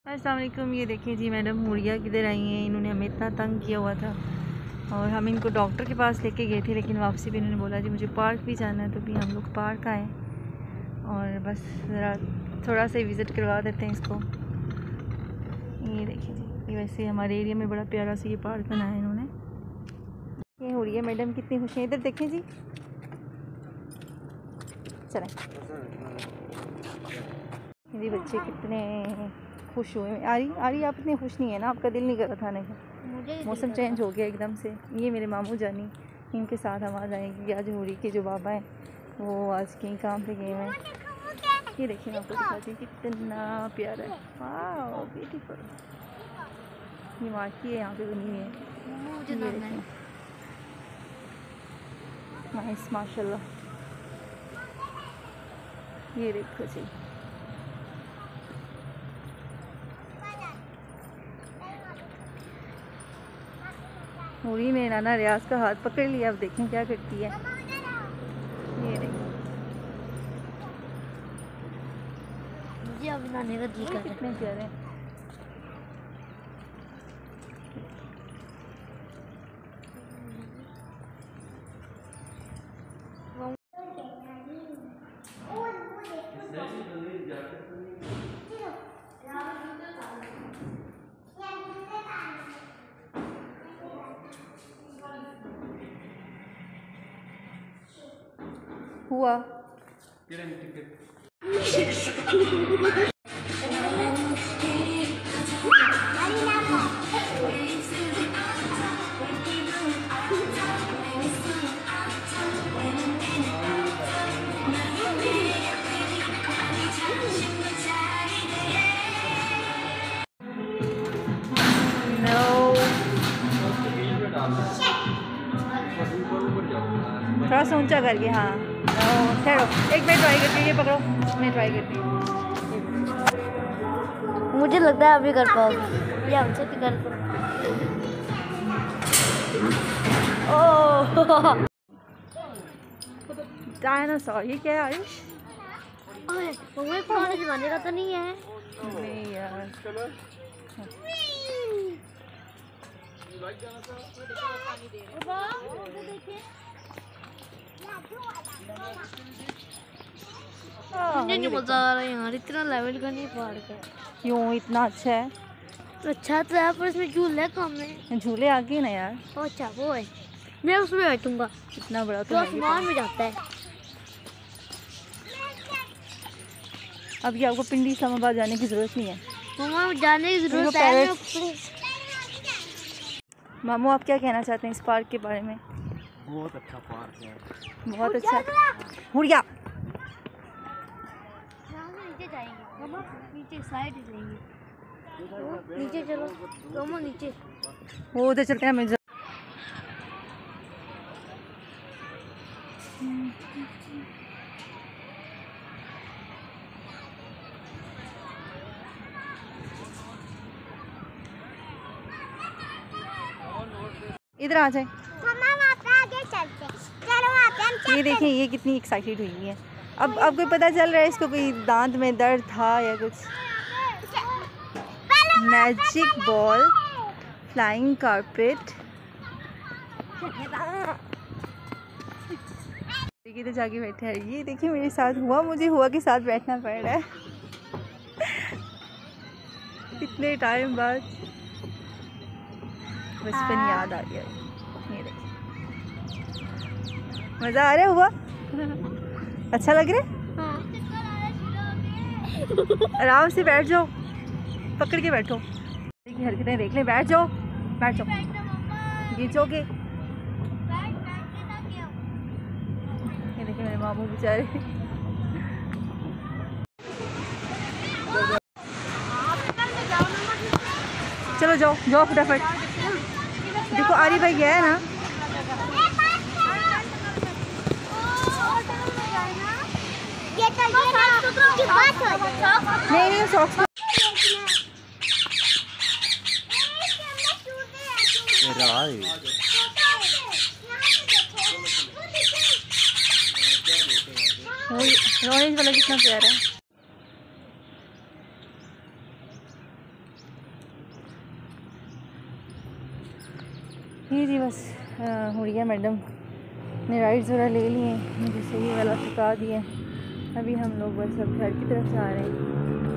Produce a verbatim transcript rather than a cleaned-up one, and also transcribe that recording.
अस्सलाम वालेकुम। ये देखिए जी मैडम मुड़िया किधर आई हैं। इन्होंने हमें इतना तंग किया हुआ था और हम इनको डॉक्टर के पास लेके गए थे, लेकिन वापसी पे इन्होंने बोला जी मुझे पार्क भी जाना है, तो भी हम लोग पार्क आए और बस ज़रा थोड़ा सा विज़िट करवा देते हैं इसको। ये देखिए जी, ये वैसे हमारे एरिया में बड़ा प्यारा सा ये पार्क बनाया है इन्होंने। ये मुड़िया मैडम कितनी खुश हैं, इधर देखें जी, चलें। मेरे बच्चे कितने खुश हुए। आरी आरी आप इतने खुश नहीं है ना, आपका दिल नहीं कर रहा था आने का, मौसम चेंज हो गया एकदम से। ये मेरे मामू जानी, इनके साथ हम आ जाएंगे। आज होरी के जो बाबा हैं वो आज कहीं काम पे गए हैं। ये देखिए मैं आपको दिखाती हूँ कितना प्यारा है, वाह ब्यूटीफुल। ये मार्की है यहाँ पे बनी हुई है, ये देखिए नाइस माशाल्लाह। ये देखो जी, मुड़ी ने नाना रियाज का हाथ पकड़ लिया, अब देखें क्या करती है। ये देखिए मुझे अब नाने का जी कर रहा है। कितने प्यारे हैं। हुआ थोड़ा सा ऊंचा करके, हाँ ठहरो एक मिनट ट्राई करती हूँ, ये पकड़ो मैं ट्राई करती हूँ। मुझे लगता है अभी कर पाओगे, या हमसे भी कर पाओ। ओह डायनासोर, ये क्या है आयुष? ओए वो पुराने जमाने का तो नहीं है? नहीं यार, मुझे नहीं मजा आ रहा है यार, इतना लेवल का नहीं पार्क है। क्यों, इतना अच्छा है। तो अच्छा तो है पर इसमें झूले कम है। झूले आगे ना यार। ओ अच्छा वो है, मैं उसमें बैठूंगा, इतना बड़ा तो तो आसमान में जाता है। अभी आपको पिंडी इस्लामाबाद जाने की जरूरत नहीं है। मम्मा जाने की जरूरत है। मामू आप क्या कहना चाहते हैं इस पार्क के बारे में? बहुत अच्छा पार्क है, बहुत अच्छा। हुड़िया नीचे जाएंगे मम्मा, नीचे साइड जाएंगे, नीचे चलो मम्मा नीचे। वो उधर चलते हैं। हमें इधर आ जाए। आगे चलते, चलो आते। ये देखें ये कितनी एक्साइटेड हुई है। अब अब कोई पता चल रहा है इसको, कोई दांत में दर्द था या कुछ। मैजिक बॉल, फ्लाइंग कारपेट, किधर जाके बैठे हैं। ये देखिए मेरे साथ हुआ, मुझे हुआ के साथ बैठना पड़ रहा है इतने टाइम बाद बचपन याद आ गया। ये देखिए मज़ा आ रहा है, हुआ अच्छा लग रहा है। आराम से बैठ जाओ, पकड़ के बैठो। देखिए हरकतें देख लें, बैठ जाओ बैठ जाओ, गिरजोगे। ये देखिए मेरे मामू बेचारे। चलो जाओ जाओ फटाफट। देखो आरी भाई गया है ना। नहीं नहीं सॉक्स रोनिश वाला कितना प्यारा है। ये जी बस हुड़िया मैडम ने राइड्स वगैरह ले लिए, मुझे सही वाला थका दिए। अभी हम लोग बस अब घर की तरफ जा रहे हैं।